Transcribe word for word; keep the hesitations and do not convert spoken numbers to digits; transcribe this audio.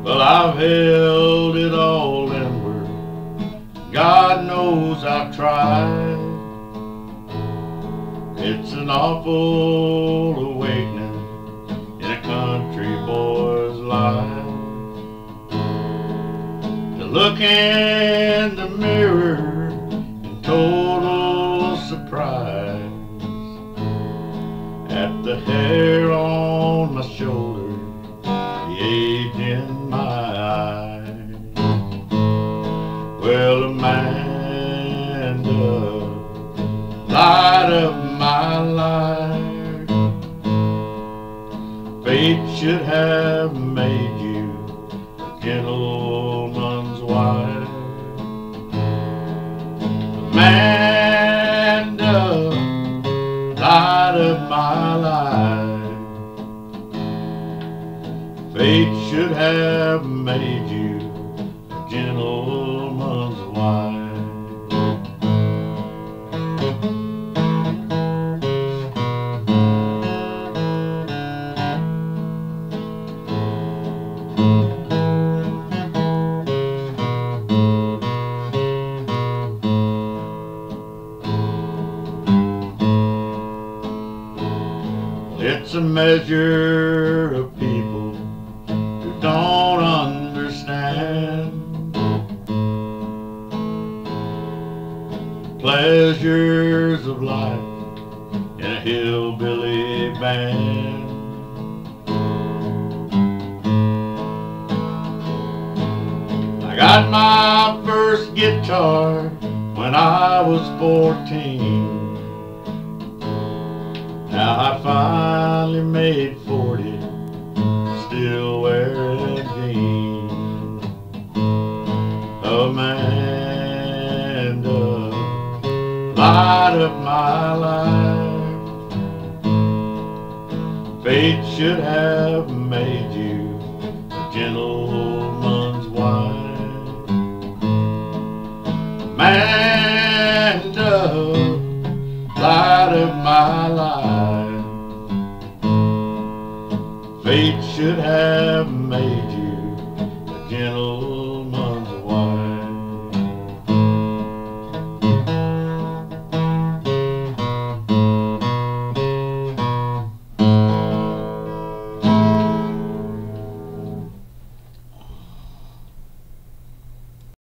Well, I've held it all inward. God knows I've tried. It's an awful awakening in a country boy's life, to look in the mirror in total surprise at the hair on my shoulder, the age in my eye. Well, Amanda, light of my life, fate should have made you a gentleman's wife. Amanda, light of my life, fate should have made you a gentleman's wife. It's a measure of people who don't understand pleasures of life in a hillbilly band. I got my first guitar when I was fourteen. Now I finally made forty, still wearing jeans. Amanda, light of my life, fate should have made you a gentleman's wife. Amanda, light of my life, fate should have made you a gentleman's wife.